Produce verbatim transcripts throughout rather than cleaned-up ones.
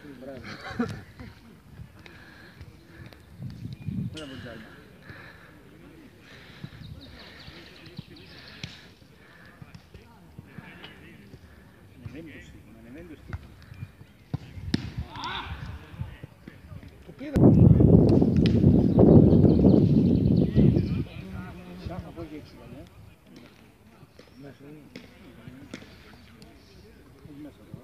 Μπράβο. Μπράβο, Τζάλμα. Ανεβαίνει το σύγχρονο, ανεβαίνει το σύγχρονο. Το πήρα. Σάχα από εκεί έξω, ναι. Μέσα είναι. Όχι μέσα εδώ.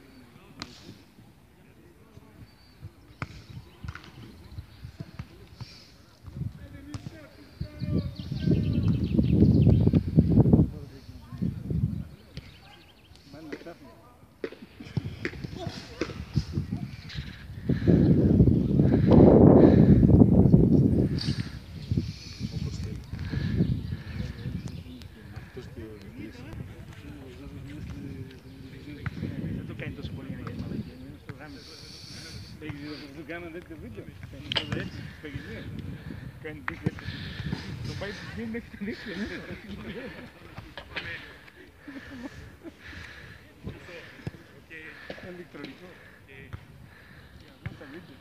Δεν το κάνει τόσο πολύ για να κάνει μαλακία, είναι στο γάμο. Δεν κάνανε τέτοιο βίντεο. Κάνει todo έτσι, παιγιδία. Κάνει τέτοιο έτσι. Το πάει που γίνει μέχρι το δίκτυο. Είναι ηλεκτρονικό. Στα βίντεο.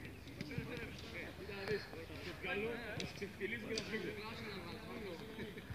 Καλό, ξεφυλίζει και να φύγει.